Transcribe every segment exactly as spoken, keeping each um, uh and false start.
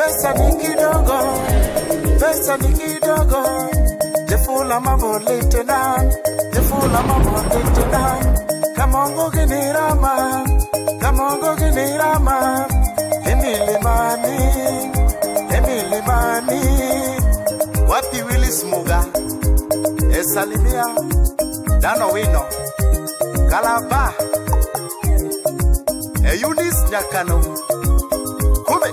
pesa ni kidogo, pesa ni kidogo. Jefula mambo lieutenant, jefula mambo lieutenant. Kamongo ginirama, kamongo ginirama. Emily Mani, Emily Mani. Wapi Willis Muga, Esalimia, Dano Wino, Kalaba, Eunice Nyakano, Kume.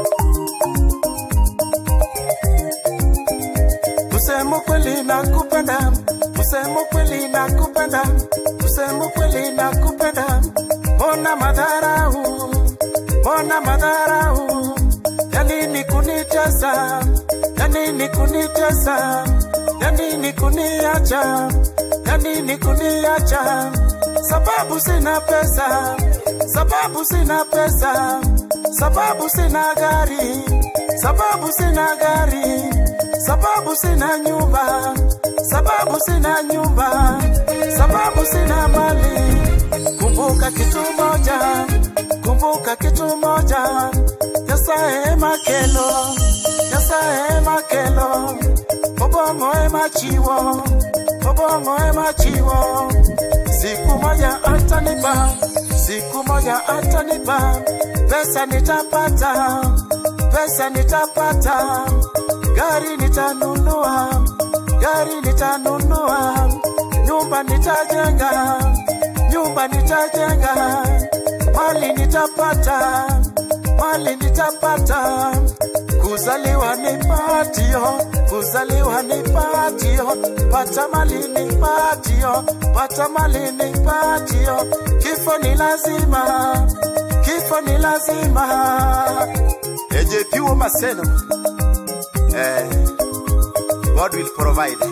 Kusemo kweli na kupenda, kusemo kweli na kupenda, kusemo kweli na kupenda. Mona madharau, mona madharau. Yanini kunitesa, yanini kunitesa, yanini kuniacha, yanini kuniacha. Sababu sina pesa, sababu sina pesa, sababu sina gari, sababu sina gari, sababu sina nyumba, sababu sina nyumba, sababu sina mali. Kumbuka kitu moja, kumbuka kitu moja. Yasae makelo, yasae makelo. Obongo ema chiwo, obongo ema chiwo. Siku moja atanipa, siku moja atanipa. Pesa nitapata, pesa nitapata. Gari nitanunua, gari nitanunua. Nyumba nitajenga, nyumba nitajenga. Mali nitapata, mali nitapata. Kuzaliwa ni patio, kuzaliwa ni patio. Pata mali ni patio, pata mali ni patio. Kifo ni lazima, kifo ni lazima. Eje piwo maseno, eh, God will provide.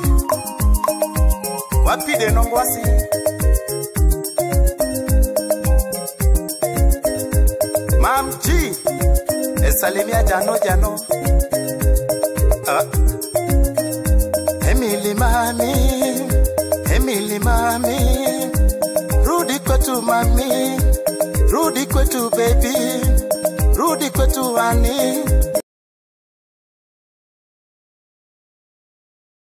Wapi de nongwasi? Mam G, Esalimia jano jano. Uh. Emily Mami, Emily Mami. Rudi kwetu mami, rudi kwetu baby, rudi kwetu ani.